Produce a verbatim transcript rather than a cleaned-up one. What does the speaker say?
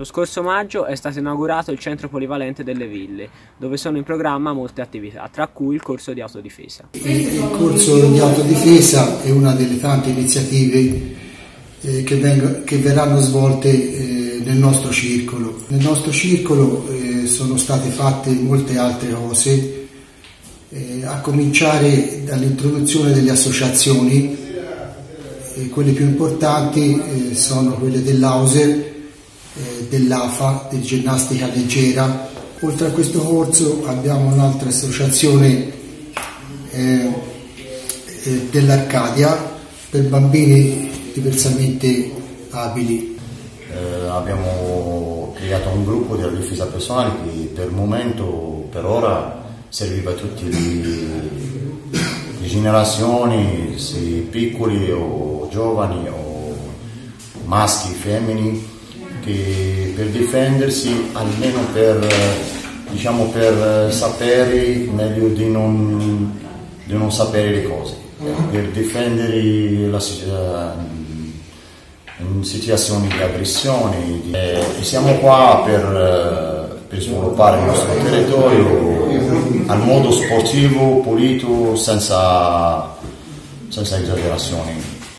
scorso maggio è stato inaugurato il centro polivalente delle Ville, dove sono in programma molte attività, tra cui il corso di autodifesa. Il corso di autodifesa è una delle tante iniziative eh, che, veng- che verranno svolte eh, nel nostro circolo. Nel nostro circolo eh, sono state fatte molte altre cose, eh, a cominciare dall'introduzione delle associazioni. E quelle più importanti eh, sono quelle dell'Auser, eh, dell'A F A, di ginnastica leggera. Oltre a questo corso abbiamo un'altra associazione eh, eh, dell'Arcadia per bambini diversamente abili. Eh, abbiamo creato un gruppo di difesa personale che per il momento, per ora, serviva a tutte le, le generazioni, sia piccoli o giovani o maschi, femmini, che per difendersi, almeno per, diciamo, per sapere meglio di non, di non sapere le cose, per difendere la, in situazioni di aggressione. E siamo qua per, per sviluppare il nostro territorio al modo sportivo, pulito, senza, senza esagerazioni.